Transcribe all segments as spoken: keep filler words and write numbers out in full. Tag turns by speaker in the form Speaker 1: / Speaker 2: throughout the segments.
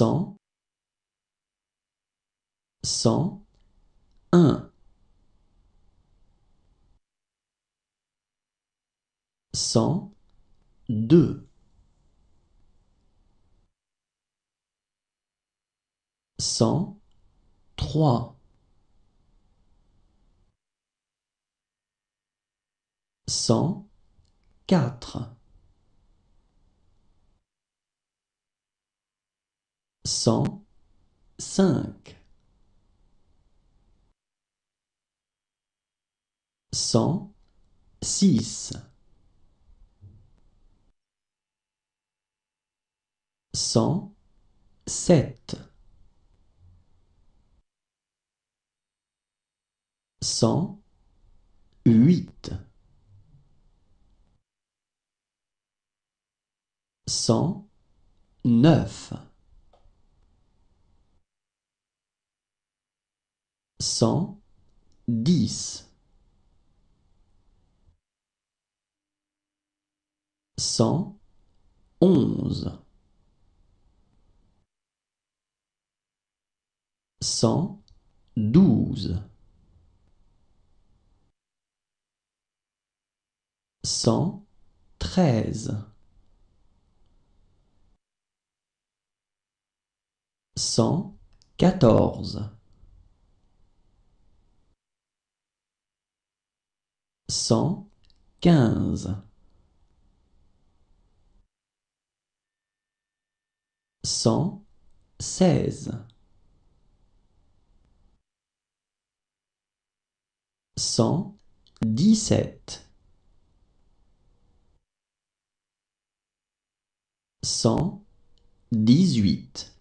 Speaker 1: cent, cent un, cent deux, cent trois, cent quatre, cent cinq, cent six, cent sept, cent huit, cent neuf, cent dix, cent onze, cent douze, cent treize, cent quatorze, cent quinze, cent seize, cent dix-sept, cent dix-huit,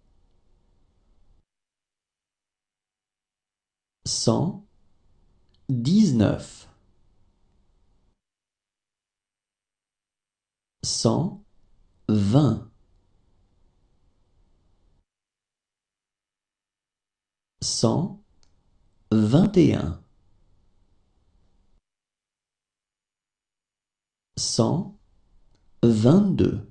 Speaker 1: cent dix-neuf, cent vingt, cent vingt et un, cent vingt-deux,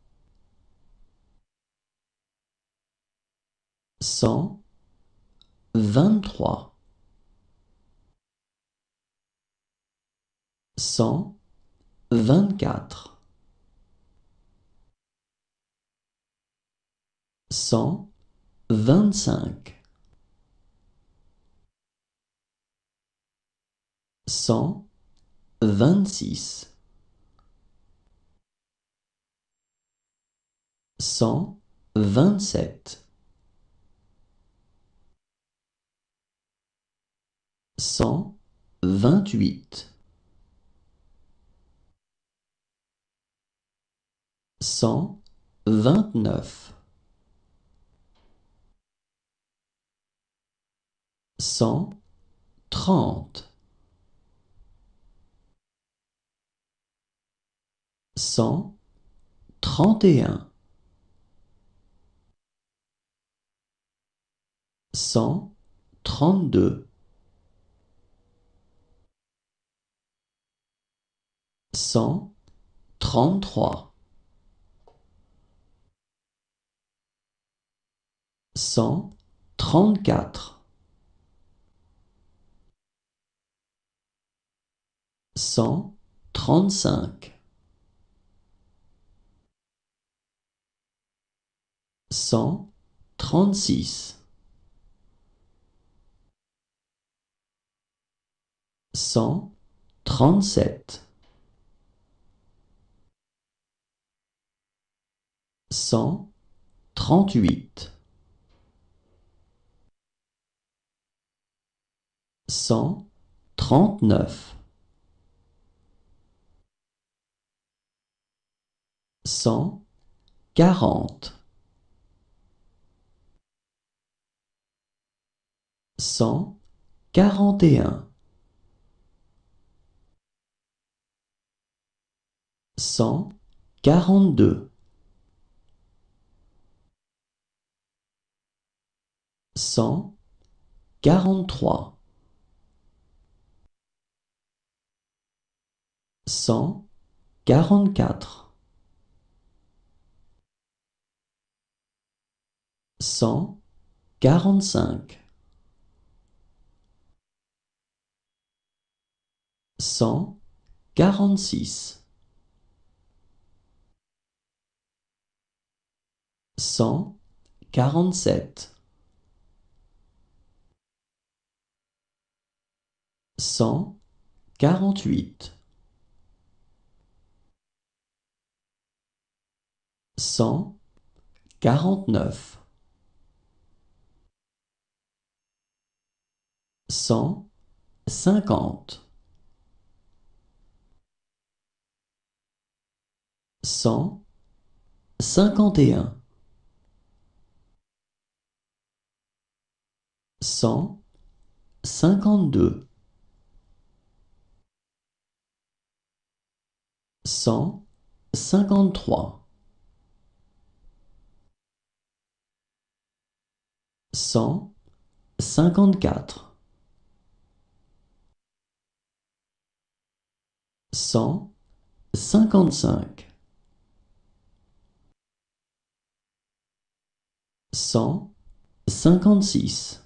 Speaker 1: cent vingt-trois, cent vingt-quatre, cent vingt-cinq, cent vingt-six, cent vingt-sept, cent vingt-huit, cent vingt-neuf, cent trente, cent trente et un, cent trente-deux, cent trente-trois, cent trente-quatre, cent trente-cinq, cent trente-six, cent trente-sept, cent trente-huit, cent trente-neuf, cent quarante, cent quarante et un, cent quarante-deux, cent quarante-trois, cent quarante-quatre, cent quarante-cinq, cent quarante-six, cent quarante-sept, cent quarante-huit, cent quarante-neuf, cent cinquante, cent cinquante et un, cent cinquante-deux, cent cinquante-trois, cent cinquante-quatre, cent cinquante-cinq, cent cinquante-six,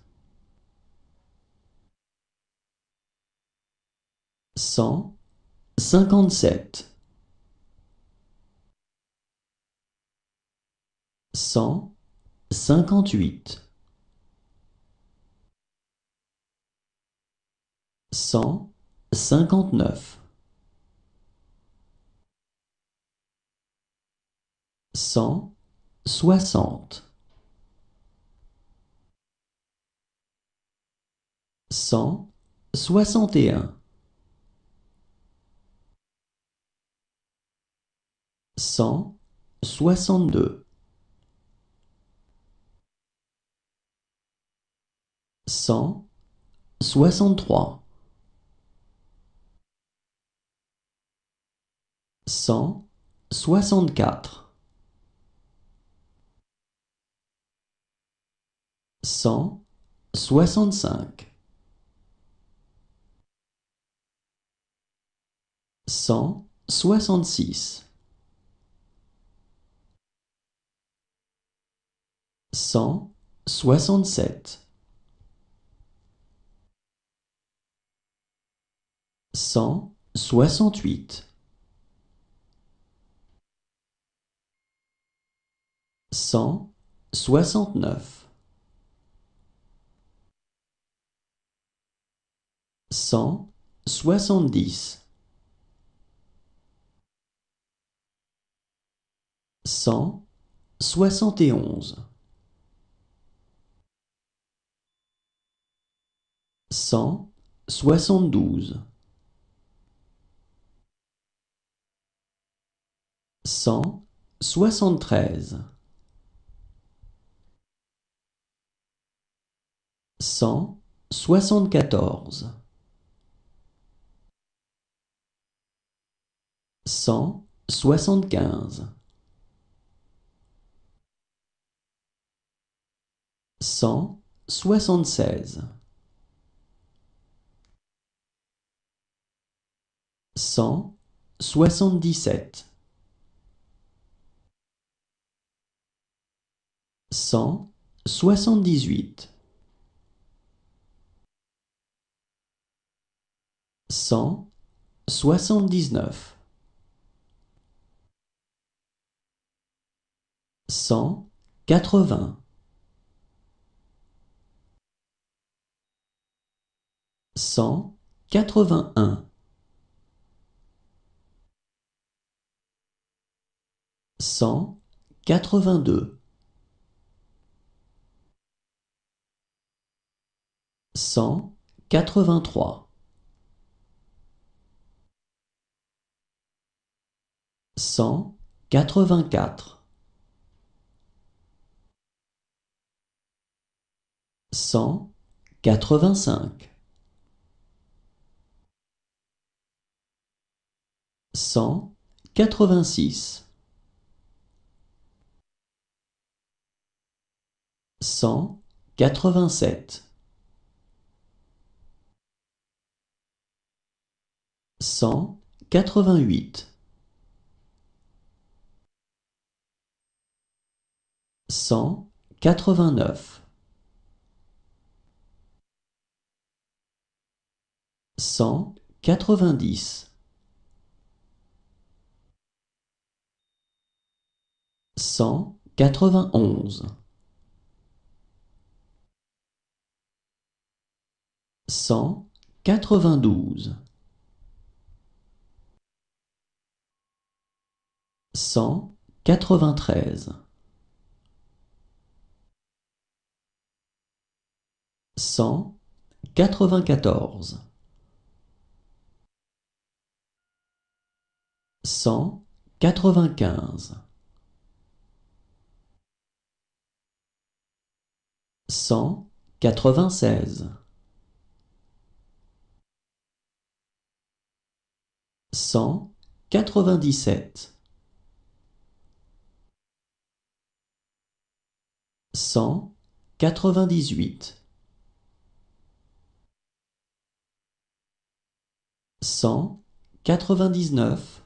Speaker 1: cent cinquante-sept, cent cinquante-huit, cent cinquante-neuf, cent soixante, cent soixante et un, cent soixante-deux, cent soixante-trois, cent soixante-quatre, cent soixante-cinq, cent soixante-six, cent soixante-sept, cent soixante-huit, cent soixante-neuf, cent soixante-dix, cent soixante et onze, cent soixante-douze, cent soixante-treize, cent soixante-quatorze, cent soixante-quinze, cent soixante-seize, cent soixante-dix-sept, cent soixante-dix-huit, cent soixante-dix-neuf, cent quatre-vingts, cent quatre-vingt-un, cent quatre-vingt-deux, cent quatre-vingt-trois, cent quatre-vingt-quatre, cent quatre-vingt-cinq, cent quatre-vingt-six, cent quatre-vingt-sept, cent quatre-vingt-huit, cent quatre-vingt-neuf, cent quatre-vingt-dix, cent quatre-vingt-onze, cent quatre-vingt-douze, cent quatre-vingt-treize, cent quatre-vingt-quatorze, cent quatre-vingt-quinze, cent quatre-vingt-seize, cent quatre-vingt-dix-sept, cent quatre-vingt-dix-huit, cent quatre-vingt-dix-neuf,